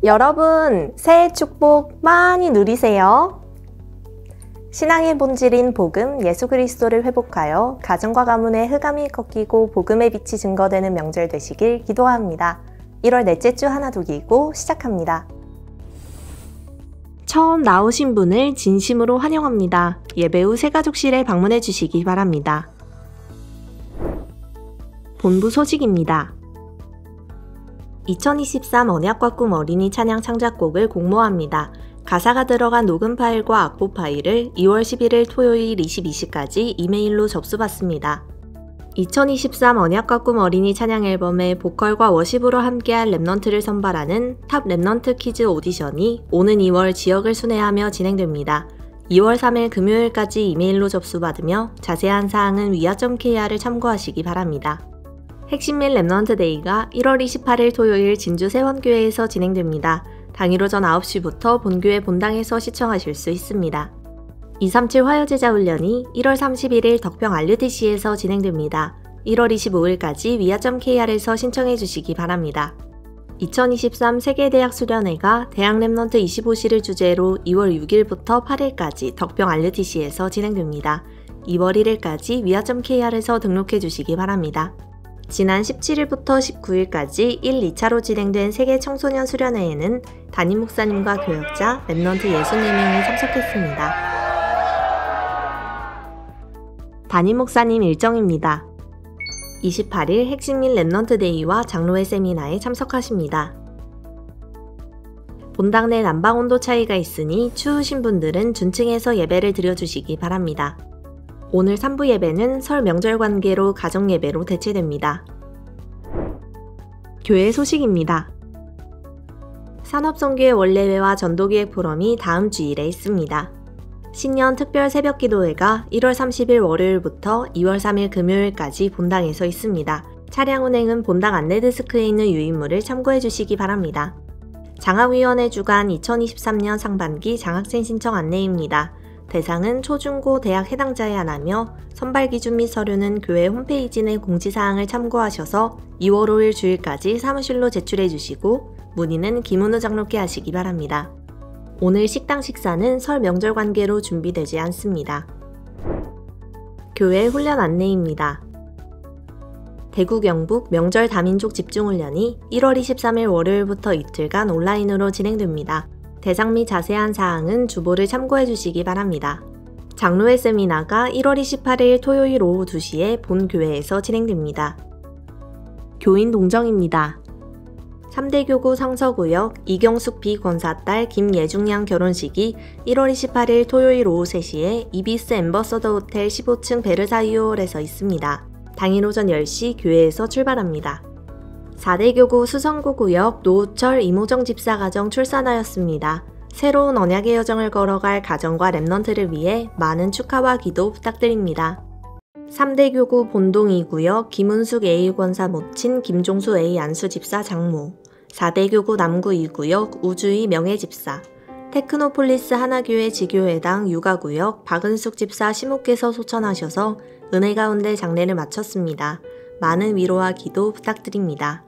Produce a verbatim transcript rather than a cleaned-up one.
여러분, 새해 축복 많이 누리세요. 신앙의 본질인 복음, 예수 그리스도를 회복하여 가정과 가문의 흑암이 꺾이고 복음의 빛이 증거되는 명절 되시길 기도합니다. 일월 넷째 주 하나독이고 시작합니다. 처음 나오신 분을 진심으로 환영합니다. 예배 후 새가족실에 방문해 주시기 바랍니다. 본부 소식입니다. 이천이십삼 언약과 꿈 어린이 찬양 창작곡을 공모합니다. 가사가 들어간 녹음 파일과 악보 파일을 이월 십일일 토요일 이십이 시까지 이메일로 접수받습니다. 이천이십삼 언약과 꿈 어린이 찬양 앨범의 보컬과 워십으로 함께할 랩넌트를 선발하는 탑 랩넌트 키즈 오디션이 오는 이월 지역을 순회하며 진행됩니다. 이월 삼일 금요일까지 이메일로 접수받으며 자세한 사항은 위아 점 케이알을 참고하시기 바랍니다. 핵심 및 랩넌트 데이가 일월 이십팔일 토요일 진주 세원교회에서 진행됩니다. 당일 오전 아홉 시부터 본교회 본당에서 시청하실 수 있습니다. 이삼칠 화요제자 훈련이 일월 삼십일일 덕평 알유티씨에서 진행됩니다. 일월 이십오일까지 위아 점 케이알에서 신청해 주시기 바랍니다. 이천이십삼 세계대학 수련회가 대학 랩넌트 이십오 시를 주제로 이월 육일부터 팔일까지 덕평 알유티씨에서 진행됩니다. 이월 일일까지 위아 점 케이알에서 등록해 주시기 바랍니다. 지난 십칠일부터 십구일까지 일, 이차로 진행된 세계 청소년 수련회에는 담임 목사님과 교역자, 랩넌트 육십사 명이 참석했습니다. 담임 목사님 일정입니다. 이십팔일 핵심 및 랩넌트 데이와 장로회 세미나에 참석하십니다. 본당 내 난방 온도 차이가 있으니 추우신 분들은 준층에서 예배를 드려주시기 바랍니다. 오늘 삼 부 예배는 설 명절 관계로 가정 예배로 대체됩니다. 교회 소식입니다. 산업선교회 원례회와 전도기획 포럼이 다음 주일에 있습니다. 신년 특별 새벽기도회가 일월 삼십일 월요일부터 이월 삼일 금요일까지 본당에서 있습니다. 차량 운행은 본당 안내데스크에 있는 유인물을 참고해 주시기 바랍니다. 장학위원회 주관 이천이십삼 년 상반기 장학생 신청 안내입니다. 대상은 초중고 대학 해당자에 한하며 선발 기준 및 서류는 교회 홈페이지 내 공지사항을 참고하셔서 이월 오일 주일까지 사무실로 제출해 주시고 문의는 김은우 장로께 하시기 바랍니다. 오늘 식당 식사는 설 명절 관계로 준비되지 않습니다. 교회 훈련 안내입니다. 대구 경북 명절 다민족 집중훈련이 일월 이십삼일 월요일부터 이틀간 온라인으로 진행됩니다. 대상 및 자세한 사항은 주보를 참고해 주시기 바랍니다. 장로회 세미나가 일월 이십팔일 토요일 오후 두 시에 본 교회에서 진행됩니다. 교인 동정입니다. 삼대 교구 상서구역 이경숙 비권사 딸 김예중양 결혼식이 일월 이십팔일 토요일 오후 세 시에 이비스 엠버서더 호텔 십오 층 베르사유홀에서 있습니다. 당일 오전 열 시 교회에서 출발합니다. 사대 교구 수성구구역 노우철 이모정 집사 가정 출산하였습니다. 새로운 언약의 여정을 걸어갈 가정과 랩넌트를 위해 많은 축하와 기도 부탁드립니다. 삼대 교구 본동 이 구역 김은숙 A 권사 모친 김종수 A 안수 집사 장모, 사대 교구 남구 이 구역 우주희 명예 집사, 테크노폴리스 하나교회 지교회당 육아구역 박은숙 집사 시목께서 소천하셔서 은혜 가운데 장례를 마쳤습니다. 많은 위로와 기도 부탁드립니다.